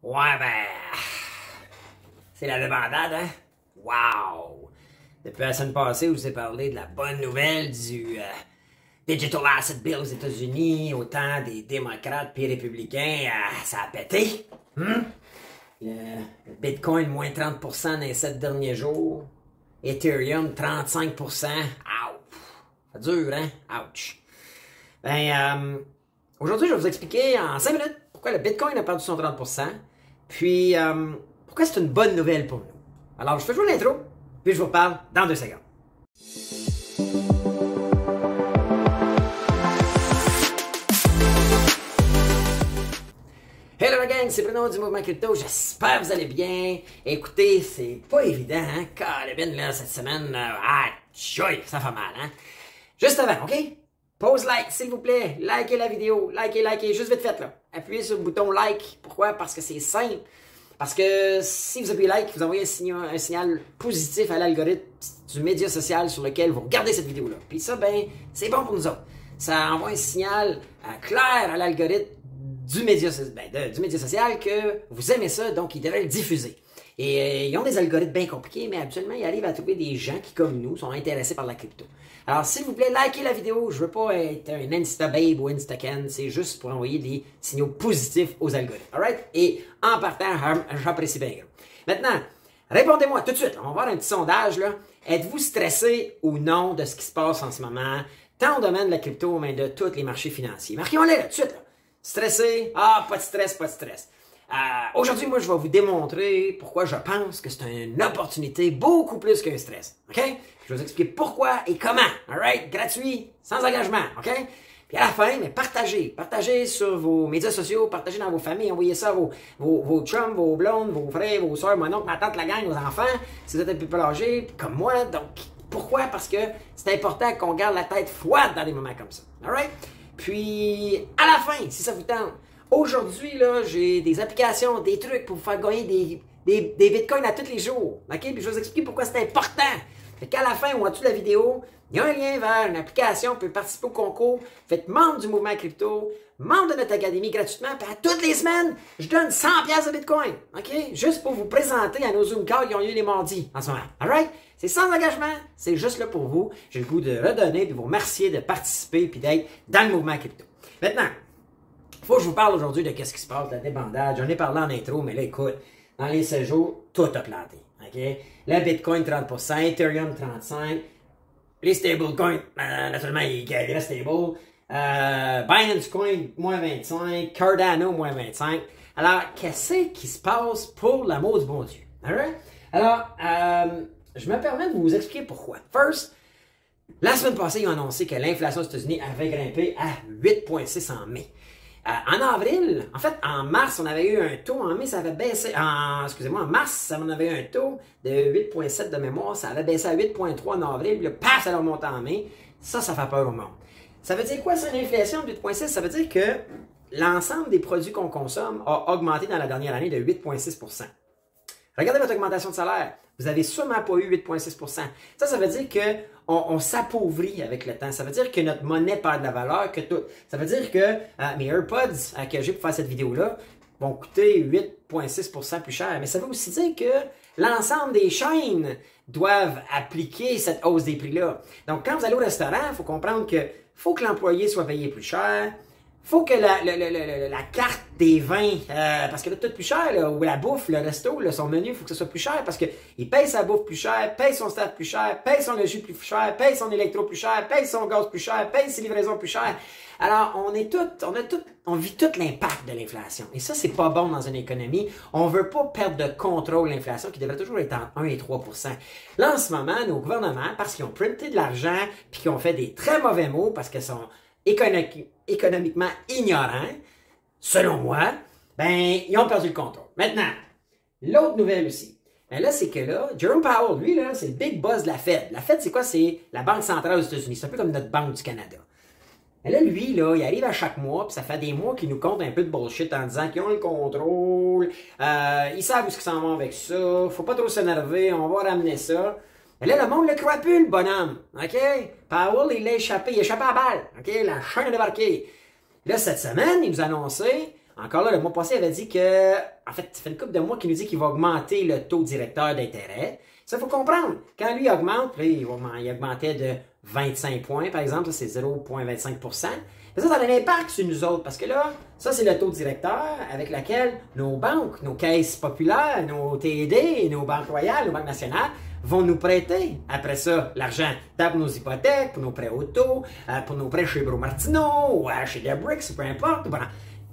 Ouais, ben. C'est la débandade, hein? Wow! Depuis la semaine passée, je vous ai parlé de la bonne nouvelle du Digital Asset Bill aux États-Unis, autant des démocrates puis républicains, ça a pété. Le Bitcoin, moins 30% dans les 7 derniers jours. Ethereum, 35%. Ouch! Ça dure, hein? Ouch! Ben, aujourd'hui, je vais vous expliquer en 5 minutes pourquoi le Bitcoin a perdu son 30%, puis pourquoi c'est une bonne nouvelle pour nous. Alors, je fais jouer l'intro, puis je vous parle dans 2 secondes. Hello la gang, c'est Bruno du Mouvement Crypto, j'espère que vous allez bien. Écoutez, c'est pas évident, hein, Carabine, là, cette semaine, joy, ça fait mal, hein. Juste avant, ok? Pause like, s'il vous plaît, likez la vidéo, likez, juste vite fait, là. Appuyez sur le bouton like, pourquoi? Parce que c'est simple. Parce que si vous appuyez like, vous envoyez un signal positif à l'algorithme du média social sur lequel vous regardez cette vidéo-là. Puis ça, ben, c'est bon pour nous autres. Ça envoie un signal clair à l'algorithme du média social que vous aimez ça, donc il devrait le diffuser. Et ils ont des algorithmes bien compliqués, mais habituellement, ils arrivent à trouver des gens qui, comme nous, sont intéressés par la crypto. Alors, s'il vous plaît, likez la vidéo. Je veux pas être un Instababe ou Instacan. C'est juste pour envoyer des signaux positifs aux algorithmes. Alright? Et en partant, j'apprécie bien gros. Maintenant, répondez-moi tout de suite. On va voir un petit sondage, là. Êtes-vous stressé ou non de ce qui se passe en ce moment, tant au domaine de la crypto, mais de tous les marchés financiers? Marquons-les là, tout de suite, là. Stressé? Ah, pas de stress, pas de stress. Aujourd'hui, moi, je vais vous démontrer pourquoi je pense que c'est une opportunité beaucoup plus qu'un stress. OK? Je vais vous expliquer pourquoi et comment. Alright? Gratuit, sans engagement. OK? Puis à la fin, mais partagez. Partagez sur vos médias sociaux, partagez dans vos familles, envoyez ça à vos chums, vos blondes, vos frères, vos soeurs, mon oncle, ma tante, la gang, vos enfants, si vous êtes un peu plus âgés, comme moi. Donc, pourquoi? Parce que c'est important qu'on garde la tête froide dans des moments comme ça. Alright? Puis, à la fin, si ça vous tente, aujourd'hui, là, j'ai des applications, des trucs pour vous faire gagner des bitcoins à tous les jours. OK? Puis je vais vous expliquer pourquoi c'est important. Fait qu'à la fin ou en dessous de la vidéo, il y a un lien vers une application, vous pouvez participer au concours, faites membre du mouvement crypto, membre de notre académie gratuitement, puis à toutes les semaines, je donne 100$ de bitcoin. OK? Juste pour vous présenter à nos Zoom calls qui ont lieu les mardis en ce moment. Alright? C'est sans engagement, c'est juste là pour vous. J'ai le goût de redonner, de vous remercier de participer puis d'être dans le mouvement crypto. Maintenant, il faut que je vous parle aujourd'hui de qu'est-ce qui se passe, de la débandade. J'en ai parlé en intro, mais là, écoute, dans les 16 jours, tout a planté. OK? Le Bitcoin, 30%, Ethereum, 35%, les stablecoins, naturellement, ils restent stable. Binance Coin, moins 25%, Cardano, moins 25%. Alors, qu'est-ce qui se passe pour l'amour du bon Dieu? Alright? Alors, je me permets de vous expliquer pourquoi. First, la semaine passée, ils ont annoncé que l'inflation aux États-Unis avait grimpé à 8,6 en mai. En avril, en fait, en mars, on avait eu un taux, en mai, ça avait baissé, en mars, on avait eu un taux de 8,7 de mémoire, ça avait baissé à 8,3 en avril, puis là, paf, ça a remonté en mai. Ça fait peur au monde. Ça veut dire quoi, ça, une inflation de 8,6? Ça veut dire que l'ensemble des produits qu'on consomme a augmenté dans la dernière année de 8,6%. Regardez votre augmentation de salaire. Vous n'avez sûrement pas eu 8,6%. Ça veut dire qu'on s'appauvrit avec le temps. Ça veut dire que notre monnaie perd de la valeur, que tout. Ça veut dire que mes AirPods que j'ai pour faire cette vidéo-là vont coûter 8,6% plus cher. Mais ça veut aussi dire que l'ensemble des chaînes doivent appliquer cette hausse des prix-là. Donc, quand vous allez au restaurant, il faut comprendre que faut que l'employé soit payé plus cher. Faut que la carte des vins, parce que là, tout plus cher, là, ou la bouffe, le resto, là, son menu, il faut que ce soit plus cher parce qu'il paye sa bouffe plus cher, paye son staff plus cher, paye son logis plus cher, paye son électro plus cher, paye son gaz plus cher, paye ses livraisons plus cher. Alors, on vit tout l'impact de l'inflation. Et ça, c'est pas bon dans une économie. On veut pas perdre de contrôle l'inflation qui devrait toujours être entre 1 et 3%. Là, en ce moment, nos gouvernements, parce qu'ils ont printé de l'argent puis qu'ils ont fait des très mauvais mots parce qu'ils sont économiquement ignorants, selon moi, ben, ils ont perdu le contrôle. Maintenant, l'autre nouvelle aussi. Ben là, c'est que là, Jerome Powell, lui, là, c'est le big boss de la Fed. La Fed, c'est quoi? C'est la Banque centrale aux États-Unis. C'est un peu comme notre Banque du Canada. Mais là, lui, là, il arrive à chaque mois, puis ça fait des mois qu'il nous compte un peu de bullshit en disant qu'ils ont le contrôle, ils savent où ils s'en vont avec ça, faut pas trop s'énerver, on va ramener ça. Mais là, le monde le croit plus, le bonhomme. OK? Powell, il a échappé à la balle. OK? La chaîne a débarqué. Là, cette semaine, il nous a annoncé Encore là, le mois passé, il avait dit que, en fait, ça fait une couple de mois qu'il nous dit qu'il va augmenter le taux directeur d'intérêt. Ça, il faut comprendre. Quand lui augmente, là, il augmentait de 25 points, par exemple, ça c'est 0,25%. Mais ça a un impact sur nous autres, parce que là, ça c'est le taux directeur avec lequel nos banques, nos caisses populaires, nos TD, nos banques royales, nos banques nationales vont nous prêter. Après ça, l'argent pour nos hypothèques, pour nos prêts auto, pour nos prêts chez Bro Martineau, ou chez Debrix, peu importe. Voilà.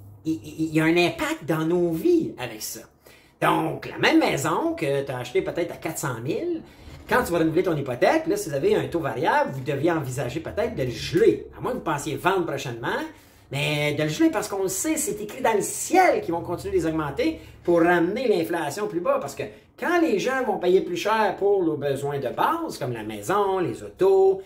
Il y a un impact dans nos vies avec ça. Donc, la même maison que tu as achetée peut-être à 400 000, quand tu vas renouveler ton hypothèque, là, si vous avez un taux variable, vous deviez envisager peut-être de le geler. À moins que vous pensiez vendre prochainement, mais de le geler parce qu'on le sait, c'est écrit dans le ciel qu'ils vont continuer de les augmenter pour ramener l'inflation plus bas. Parce que quand les gens vont payer plus cher pour leurs besoins de base, comme la maison, les autos,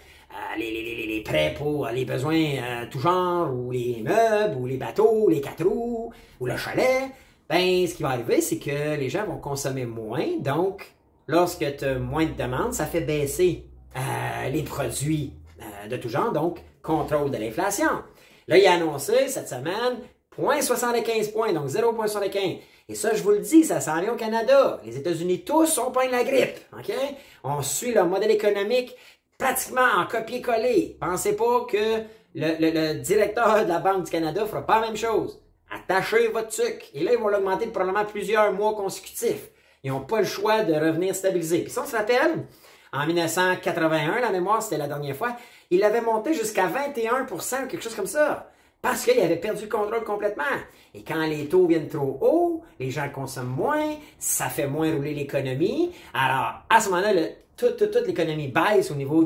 les prêts pour les besoins tout genre, ou les meubles, ou les bateaux, les 4 roues, ou le chalet, ben, ce qui va arriver, c'est que les gens vont consommer moins. Donc, lorsque tu as moins de demandes, ça fait baisser les produits de tout genre, donc contrôle de l'inflation. Là, il a annoncé cette semaine 0,75 points, donc 0,75. Et ça, je vous le dis, ça s'en vient au Canada. Les États-Unis, tous, on pogne la grippe. OK? On suit leur modèle économique pratiquement en copier-coller. Pensez pas que le directeur de la Banque du Canada fera pas la même chose. Attachez votre sucre. Et là, ils vont l'augmenter probablement plusieurs mois consécutifs. Ils n'ont pas le choix de revenir stabiliser. Puis ça, on se rappelle, en 1981, la mémoire, c'était la dernière fois, il l'avait monté jusqu'à 21% ou quelque chose comme ça. Parce qu'il avait perdu le contrôle complètement. Et quand les taux viennent trop haut, les gens consomment moins, ça fait moins rouler l'économie. Alors, à ce moment-là, toute l'économie baisse au niveau de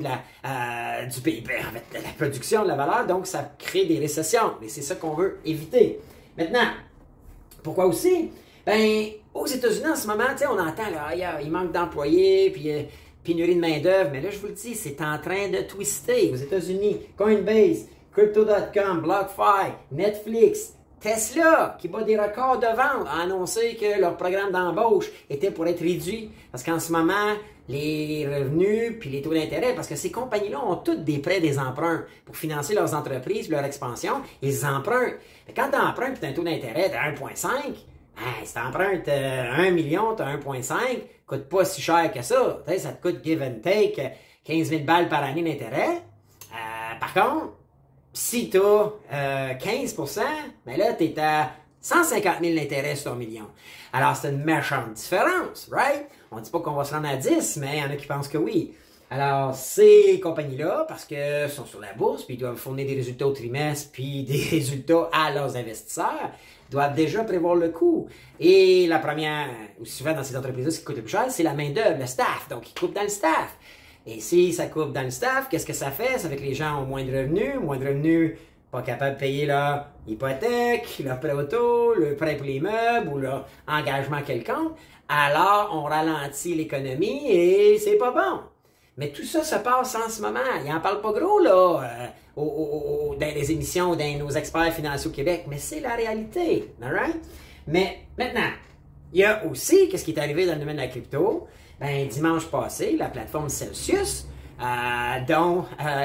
du PIB, en fait, de la production, de la valeur. Donc, ça crée des récessions. Et c'est ça qu'on veut éviter. Maintenant, pourquoi aussi? Ben, aux États-Unis, en ce moment, tu sais, on entend, là, il manque d'employés, puis pénurie de main-d'œuvre. Mais là, je vous le dis, c'est en train de twister. Aux États-Unis, Coinbase, Crypto.com, BlockFi, Netflix, Tesla, qui bat des records de vente, a annoncé que leur programme d'embauche était pour être réduit. Parce qu'en ce moment, les revenus puis les taux d'intérêt, parce que ces compagnies-là ont toutes des prêts, des emprunts pour financer leurs entreprises, leur expansion, ils empruntent. Mais quand tu empruntes, tu as un taux d'intérêt de 1,5, si tu empruntes 1 million, tu as 1,5, coûte pas si cher que ça. Ça te coûte give and take 15 000 balles par année d'intérêt. Par contre, si tu as 15%, ben là, tu es à 150 000 d'intérêt sur 1 million. Alors, c'est une méchante différence, right? On ne dit pas qu'on va se rendre à 10, mais il y en a qui pensent que oui. Alors, ces compagnies-là, parce qu'elles sont sur la bourse, puis ils doivent fournir des résultats au trimestre, puis des résultats à leurs investisseurs, doivent déjà prévoir le coût. Et la première, ou souvent dans ces entreprises-là, ce qui coûte le plus cher, c'est la main-d'œuvre, le staff. Donc, ils coupent dans le staff. Et si ça coupe dans le staff, qu'est-ce que ça fait? Ça fait que les gens ont moins de revenus, pas capables de payer leur hypothèque, leur prêt auto, le prêt pour les meubles ou leur engagement quelconque. Alors, on ralentit l'économie et c'est pas bon. Mais tout ça se passe en ce moment. Ils n'en parlent pas gros, là, dans les émissions, dans nos experts financiers au Québec, mais c'est la réalité. All right? Mais maintenant, il y a aussi, qu'est-ce qui est arrivé dans le domaine de la crypto? Ben, dimanche passé, la plateforme Celsius, dont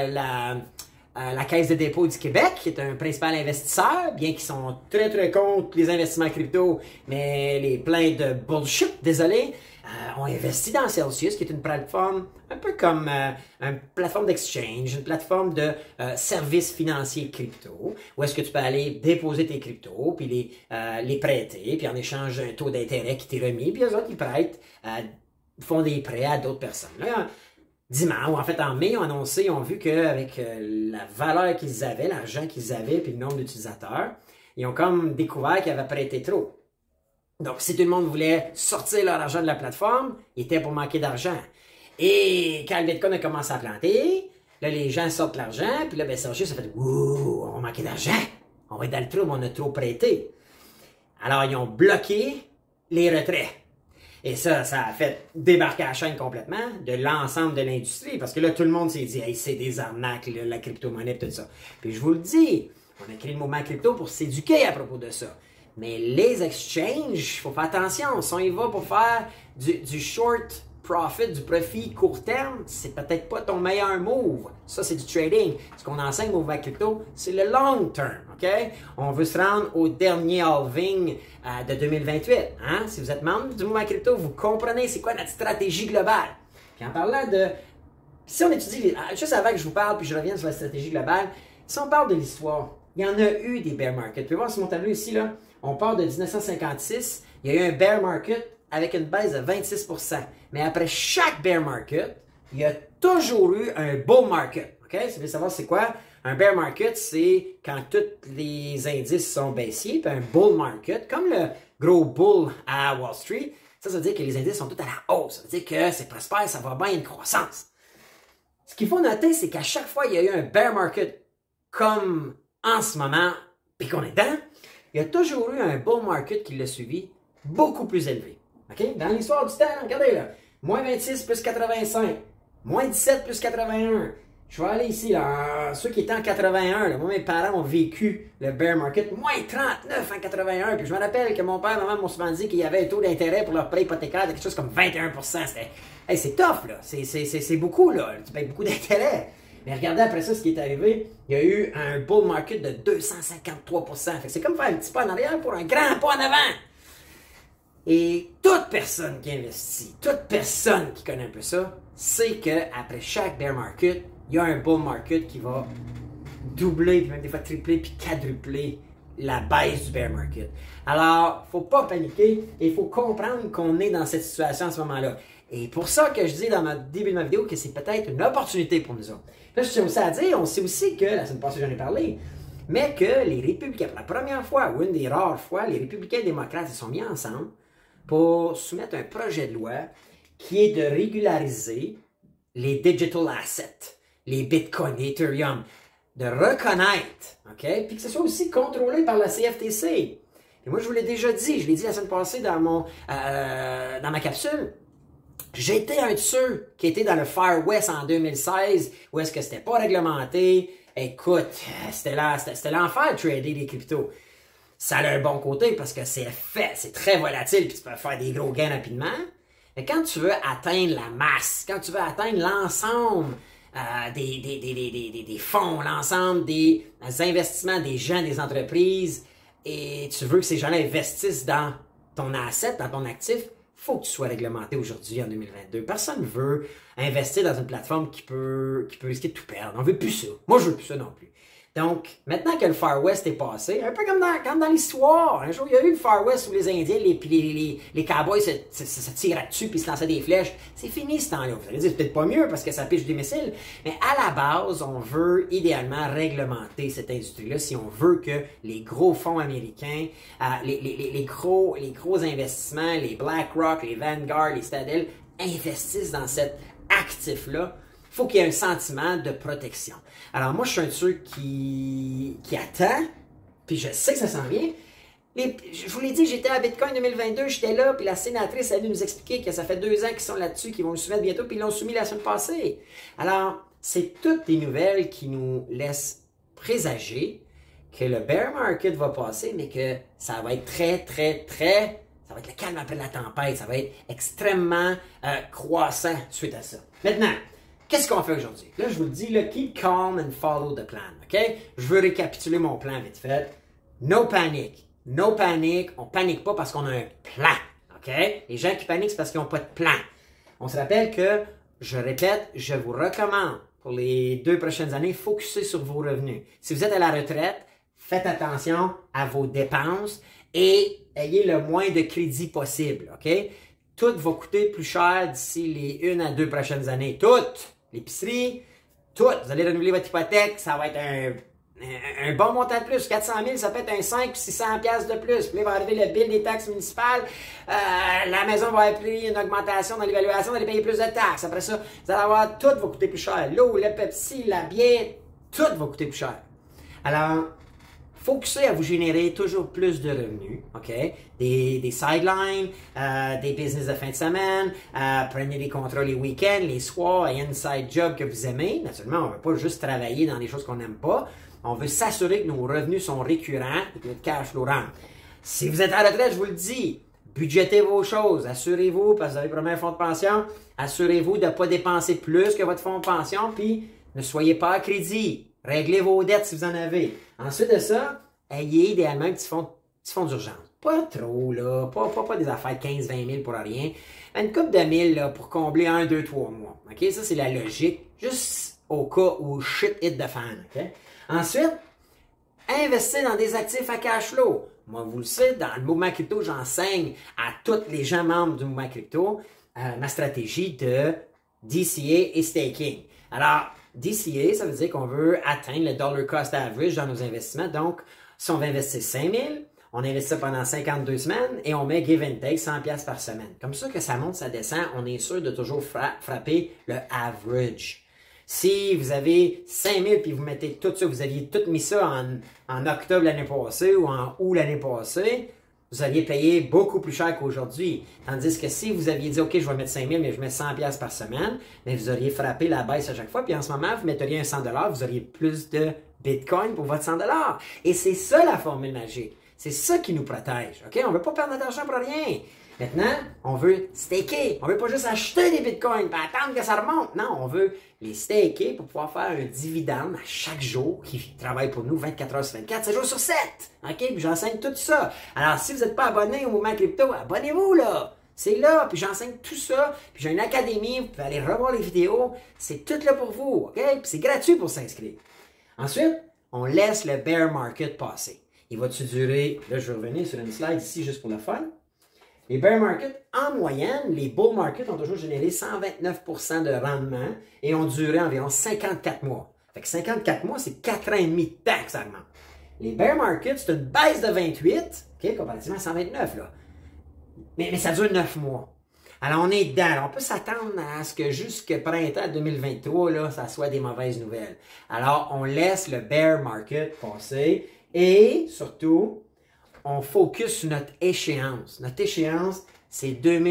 la Caisse de dépôt du Québec, qui est un principal investisseur, bien qu'ils sont très, très contre les investissements crypto, mais les pleins de bullshit, désolé, ont investi dans Celsius, qui est une plateforme un peu comme une plateforme d'exchange, une plateforme de services financiers crypto, où est-ce que tu peux aller déposer tes cryptos, puis les prêter, puis en échange d'un taux d'intérêt qui t'est remis, puis eux autres, ils prêtent, font des prêts à d'autres personnes. Là, dimanche, ou en fait en mai, ils ont annoncé, ils ont vu qu'avec la valeur qu'ils avaient, l'argent qu'ils avaient, puis le nombre d'utilisateurs, ils ont comme découvert qu'ils avaient prêté trop. Donc, si tout le monde voulait sortir leur argent de la plateforme, il était pour manquer d'argent. Et quand le Bitcoin a commencé à planter, là, les gens sortent l'argent, puis là, ben, Celsius ça fait « Ouh, on va manquer d'argent, on va être dans le trouble, on a trop prêté. » Alors, ils ont bloqué les retraits. Et ça a fait débarquer la chaîne complètement de l'ensemble de l'industrie. Parce que là, tout le monde s'est dit, hey, c'est des arnaques, là, la crypto-monnaie, tout ça. Puis je vous le dis, on a créé le mouvement crypto pour s'éduquer à propos de ça. Mais les exchanges, il faut faire attention. Si on y va pour faire du short profit, du profit court terme, c'est peut-être pas ton meilleur move. Ça, c'est du trading. Ce qu'on enseigne au mouvement crypto, c'est le long term, OK? On veut se rendre au dernier halving de 2028. Hein? Si vous êtes membre du mouvement crypto, vous comprenez c'est quoi notre stratégie globale. Puis en parlant de... Si on étudie... Juste avant que je vous parle, puis je revienne sur la stratégie globale, si on parle de l'histoire, il y en a eu des bear markets. Vous pouvez voir sur mon tableau ici, là, on part de 1956, il y a eu un bear market avec une baisse de 26%. Mais après chaque bear market, il y a toujours eu un bull market. OK? Si vous voulez savoir c'est quoi? Un bear market, c'est quand tous les indices sont baissiers, puis un bull market, comme le gros bull à Wall Street, ça veut dire que les indices sont tous à la hausse. Ça veut dire que c'est prospère, ça va bien, il y a une croissance. Ce qu'il faut noter, c'est qu'à chaque fois il y a eu un bear market comme en ce moment, puis qu'on est dedans, il y a toujours eu un bull market qui l'a suivi, beaucoup plus élevé. OK? Dans l'histoire du temps, regardez là, moins 26 plus 85, moins 17 plus 81. Je vais aller ici, là, ceux qui étaient en 81, là, moi mes parents ont vécu le bear market, moins 39 en 81, puis je me rappelle que mon père et maman m'ont souvent dit qu'il y avait un taux d'intérêt pour leur prêt hypothécaire de quelque chose comme 21%. Hey, c'est tough, là, c'est beaucoup, là, tu payes beaucoup d'intérêt. Mais regardez après ça ce qui est arrivé, il y a eu un bull market de 253%. Fait que c'est comme faire un petit pas en arrière pour un grand pas en avant. Et toute personne qui investit, toute personne qui connaît un peu ça, sait qu'après chaque bear market, il y a un bull market qui va doubler, puis même des fois tripler, puis quadrupler la baisse du bear market. Alors, faut pas paniquer et il faut comprendre qu'on est dans cette situation à ce moment-là. Et pour ça que je dis dans le début de ma vidéo que c'est peut-être une opportunité pour nous autres. Là, je tiens aussi à dire, on sait aussi que, la semaine passée j'en ai parlé, mais que les républicains, pour la première fois, ou une des rares fois, les républicains et démocrates se sont mis ensemble pour soumettre un projet de loi qui est de régulariser les digital assets, les bitcoins, les Ethereum, de reconnaître, OK, puis que ce soit aussi contrôlé par la CFTC. Et moi, je vous l'ai déjà dit, je l'ai dit la semaine passée dans ma capsule, j'étais un de ceux qui était dans le Far West en 2016, où est-ce que c'était pas réglementé. Écoute, c'était l'enfer de trader des cryptos. Ça a un bon côté parce que c'est très volatile, puis tu peux faire des gros gains rapidement. Mais quand tu veux atteindre la masse, quand tu veux atteindre l'ensemble des fonds, l'ensemble des investissements des gens, des entreprises, et tu veux que ces gens-là investissent dans ton asset, dans ton actif, faut que tu sois réglementé aujourd'hui en 2022. Personne ne veut investir dans une plateforme qui peut risquer de tout perdre. On veut plus ça. Moi, je veux plus ça non plus. Donc, maintenant que le Far West est passé, un peu comme dans l'histoire, un jour, il y a eu le Far West où les Indiens, les cowboys se tiraient dessus puis se lançaient des flèches. C'est fini ce temps-là. Vous allez dire, c'est peut-être pas mieux parce que ça piche des missiles, mais à la base, on veut idéalement réglementer cette industrie-là si on veut que les gros fonds américains, les gros investissements, les BlackRock, les Vanguard, les Citadel, investissent dans cet actif-là. Il faut qu'il y ait un sentiment de protection. Alors moi, je suis un de ceux qui attend, puis je sais que ça s'en vient. Je vous l'ai dit, j'étais à Bitcoin 2022, j'étais là, puis la sénatrice a dû nous expliquer que ça fait 2 ans qu'ils sont là-dessus, qu'ils vont le soumettre bientôt, puis ils l'ont soumis la semaine passée. Alors, c'est toutes des nouvelles qui nous laissent présager que le bear market va passer, mais que ça va être ça va être le calme après la tempête, ça va être extrêmement croissant suite à ça. Maintenant, qu'est-ce qu'on fait aujourd'hui? Là, je vous le dis, là, keep calm and follow the plan, OK? Je veux récapituler mon plan vite fait. No panic. No panic. On panique pas parce qu'on a un plan, OK? Les gens qui paniquent, c'est parce qu'ils n'ont pas de plan. On se rappelle que, je répète, je vous recommande, pour les 2 prochaines années, focussez sur vos revenus. Si vous êtes à la retraite, faites attention à vos dépenses et ayez le moins de crédit possible, OK? Tout va coûter plus cher d'ici les 1 à 2 prochaines années. Tout! L'épicerie, tout. Vous allez renouveler votre hypothèque, ça va être un bon montant de plus. 400 000, ça peut être un 5 ou 600 piastres de plus. Puis là, il va arriver le bill des taxes municipales. La maison va avoir pris une augmentation dans l'évaluation, vous allez payer plus de taxes. Après ça, vous allez avoir, tout va coûter plus cher. L'eau, le Pepsi, la bière, tout va coûter plus cher. Alors, focussez à vous générer toujours plus de revenus, OK? Des sidelines, des business de fin de semaine, prenez des contrats les week-ends, les soirs, et inside job que vous aimez. Naturellement, on ne veut pas juste travailler dans des choses qu'on n'aime pas. On veut s'assurer que nos revenus sont récurrents et que notre cash flow rentre. Si vous êtes à la retraite, je vous le dis, budgétez vos choses. Assurez-vous, parce que vous avez premier fonds de pension, assurez-vous de ne pas dépenser plus que votre fonds de pension, puis ne soyez pas à crédit. Réglez vos dettes si vous en avez. Ensuite de ça, ayez idéalement un petit fonds d'urgence. Pas trop, là. Pas des affaires 15-20 000 pour rien. Une couple de 1000 là, pour combler 1, 2, 3 mois. OK? Ça, c'est la logique. Juste au cas où shit hit the fan. OK? Ensuite, investissez dans des actifs à cash flow. Moi, vous le savez, dans le mouvement crypto, j'enseigne à tous les gens membres du mouvement crypto ma stratégie de DCA et staking. Alors, DCA, ça veut dire qu'on veut atteindre le dollar cost average dans nos investissements. Donc, si on veut investir 5 000, on investit ça pendant 52 semaines et on met give and take 100$ par semaine. Comme ça que ça monte, ça descend, on est sûr de toujours frapper le average. Si vous avez 5 000 puis vous mettez tout ça, vous aviez tout mis ça en octobre l'année passée ou en août l'année passée, vous alliez payer beaucoup plus cher qu'aujourd'hui. Tandis que si vous aviez dit, OK, je vais mettre 5 000, mais je mets 100$ par semaine, mais vous auriez frappé la baisse à chaque fois. Puis en ce moment, vous metteriez un 100$, vous auriez plus de Bitcoin pour votre 100$. Et c'est ça la formule magique. C'est ça qui nous protège. OK? On ne veut pas perdre notre argent pour rien. Maintenant, on veut staker. On ne veut pas juste acheter des bitcoins et attendre que ça remonte. Non, on veut les staker pour pouvoir faire un dividende à chaque jour qui travaille pour nous 24 heures sur 24, 7 jours sur 7. OK? Puis j'enseigne tout ça. Alors, si vous n'êtes pas abonné au mouvement crypto, abonnez-vous là. C'est là, puis j'enseigne tout ça. Puis j'ai une académie, vous pouvez aller revoir les vidéos. C'est tout là pour vous. OK? Puis c'est gratuit pour s'inscrire. Ensuite, on laisse le bear market passer. Il va-tu durer, là je vais revenir sur une slide ici juste pour le fun. Les bear markets, en moyenne, les bull markets ont toujours généré 129% de rendement et ont duré environ 54 mois. Fait que 54 mois, c'est 4 ans et demi de temps que ça augmente. Les bear markets, c'est une baisse de 28, OK, comparativement à 129, là. Mais ça dure 9 mois. Alors, on est dedans. Alors, on peut s'attendre à ce que jusque printemps 2023, là, ça soit des mauvaises nouvelles. Alors, on laisse le bear market passer. Et surtout, on focus sur notre échéance. Notre échéance, c'est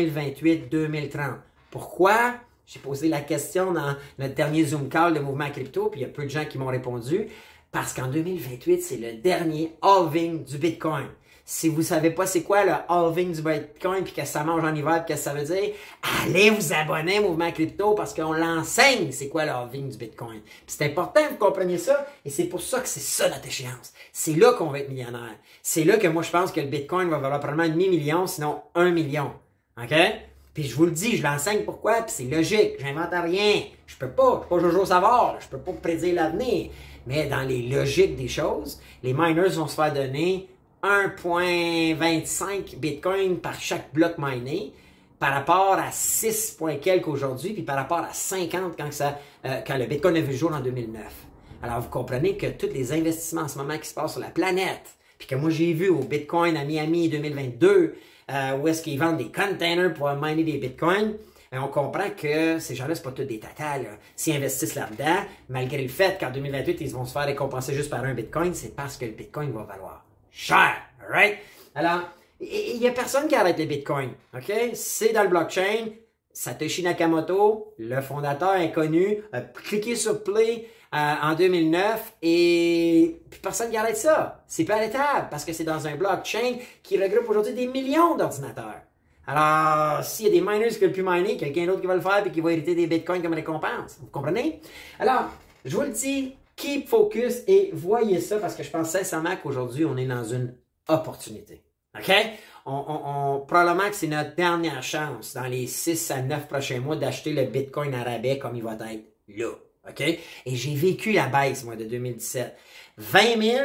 2028-2030. Pourquoi? J'ai posé la question dans notre dernier Zoom call de Mouvement Crypto, puis il y a peu de gens qui m'ont répondu. Parce qu'en 2028, c'est le dernier halving du Bitcoin. Si vous ne savez pas c'est quoi le halving du Bitcoin puis que ça mange en hiver, qu'est-ce que ça veut dire, allez vous abonner au Mouvement Crypto parce qu'on l'enseigne c'est quoi le halving du Bitcoin. C'est important que vous compreniez ça et c'est pour ça que c'est ça notre échéance. C'est là qu'on va être millionnaire. C'est là que moi je pense que le Bitcoin va valoir probablement un demi-million, sinon 1 million. OK? Puis je vous le dis, je l'enseigne pourquoi, puis c'est logique, j'invente rien. Je peux pas Jojo Savard, je peux pas prédire l'avenir. Mais dans les logiques des choses, les miners vont se faire donner 1,25 Bitcoin par chaque bloc miné par rapport à 6 quelques aujourd'hui, puis par rapport à 50 quand le Bitcoin a vu le jour en 2009. Alors, vous comprenez que tous les investissements en ce moment qui se passent sur la planète, puis que moi j'ai vu au Bitcoin à Miami 2022, où est-ce qu'ils vendent des containers pour miner des Bitcoins, on comprend que ces gens-là, c'est pas tous des tatas. S'ils investissent là-dedans, malgré le fait qu'en 2028, ils vont se faire récompenser juste par un Bitcoin, c'est parce que le Bitcoin va valoir cher, right? Alors, il n'y a personne qui arrête les bitcoins, OK? C'est dans le blockchain. Satoshi Nakamoto, le fondateur inconnu, a cliqué sur Play en 2009 et puis personne qui arrête ça. C'est pas arrêtable parce que c'est dans un blockchain qui regroupe aujourd'hui des millions d'ordinateurs. Alors, s'il y a des miners qui ne veulent plus miner, quelqu'un d'autre qui va le faire et qui va hériter des bitcoins comme récompense. Vous comprenez? Alors, je vous le dis, keep focus et voyez ça parce que je pense sincèrement qu'aujourd'hui, on est dans une opportunité. OK? Probablement que c'est notre dernière chance dans les 6 à 9 prochains mois d'acheter le Bitcoin à rabais comme il va être là. OK? Et j'ai vécu la baisse, moi, de 2017. 20 000,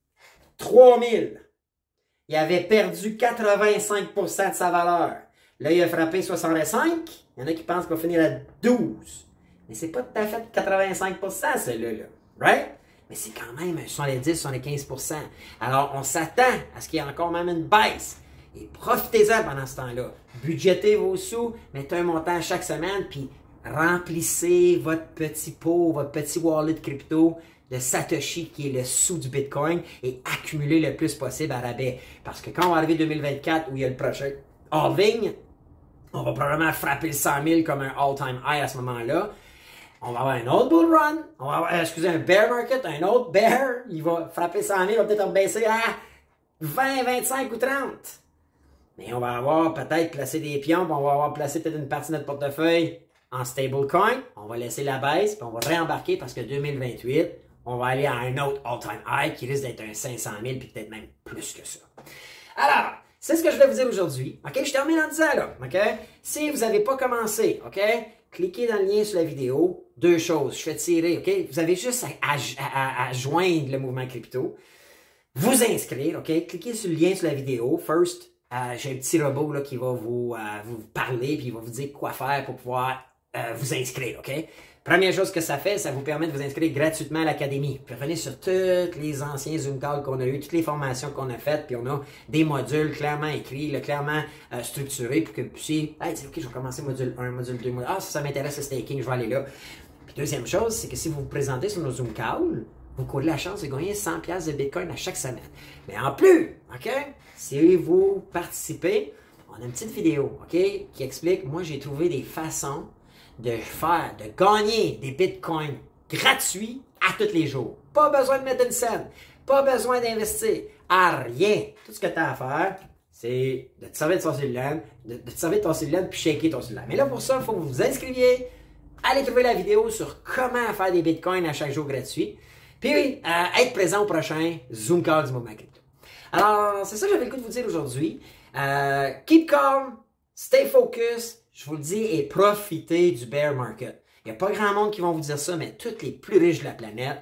3 000. Il avait perdu 85% de sa valeur. Là, il a frappé 65. Il y en a qui pensent qu'il va finir à 12. Mais c'est pas tout à fait 85% celui-là. Right? Mais c'est quand même un 70-75%. Alors, on s'attend à ce qu'il y ait encore même une baisse. Et profitez-en pendant ce temps-là. Budgétez vos sous, mettez un montant chaque semaine, puis remplissez votre petit pot, votre petit wallet crypto de Satoshi, qui est le sous du Bitcoin, et accumulez le plus possible à rabais. Parce que quand on va arriver 2024, où il y a le prochain halving, on va probablement frapper le 100 000 comme un all-time high à ce moment-là. On va avoir un autre bull run, on va avoir, un bear market, un autre bear, il va frapper 100 000, il va peut-être baisser à 20, 25 ou 30. mais on va avoir peut-être placé des pions, puis on va avoir placé peut-être une partie de notre portefeuille en stablecoin. On va laisser la baisse, puis on va réembarquer parce que 2028, on va aller à un autre all-time high qui risque d'être un 500 000, puis peut-être même plus que ça. Alors, c'est ce que je vais vous dire aujourd'hui. OK? Je termine en disant là. OK? Si vous n'avez pas commencé, OK? Cliquez dans le lien sur la vidéo. Deux choses. Je fais tirer, OK? Vous avez juste à joindre le mouvement crypto. Vous inscrire, OK? Cliquez sur le lien sur la vidéo. First, j'ai un petit robot là, qui va vous parler puis il va vous dire quoi faire pour pouvoir vous inscrire, OK? Première chose que ça fait, ça vous permet de vous inscrire gratuitement à l'académie. Puis revenez sur tous les anciens Zoom calls qu'on a eu, toutes les formations qu'on a faites, puis on a des modules clairement écrits, là, clairement structurés pour que vous puissiez, hey, OK, je vais commencer module 1, module 2, module... Ah, ça m'intéresse le staking, je vais aller là. Puis deuxième chose, c'est que si vous vous présentez sur nos Zoom calls, vous courez la chance de gagner 100$ de Bitcoin à chaque semaine. Mais en plus, OK, si vous participez, on a une petite vidéo, OK, qui explique, moi j'ai trouvé des façons de gagner des bitcoins gratuits à tous les jours. Pas besoin de mettre une scène, pas besoin d'investir, à rien. Tout ce que tu as à faire, c'est de te servir de ton cellulaire, de te servir de ton cellulaire puis shaker ton cellulaire. Mais là, pour ça, il faut que vous vous inscriviez, allez trouver la vidéo sur comment faire des bitcoins à chaque jour gratuit, puis être présent au prochain Zoom Call du Mouvement Crypto. Alors, c'est ça que j'avais le goût de vous dire aujourd'hui. Keep calm, stay focus, je vous le dis, et profitez du bear market. Il n'y a pas grand monde qui vont vous dire ça, mais tous les plus riches de la planète,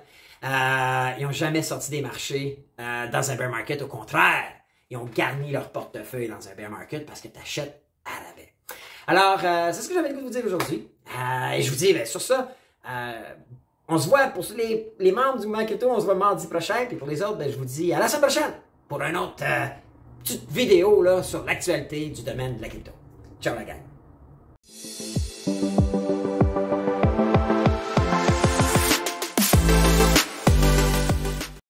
ils n'ont jamais sorti des marchés dans un bear market. Au contraire, ils ont garni leur portefeuille dans un bear market parce que tu achètes à rabais. Alors, c'est ce que j'avais le goût de vous dire aujourd'hui. Et je vous dis, bien, sur ça, on se voit pour les membres du Mouvement Crypto, on se voit mardi prochain. Puis pour les autres, ben, je vous dis à la semaine prochaine pour une autre petite vidéo là, sur l'actualité du domaine de la crypto. Ciao la gang!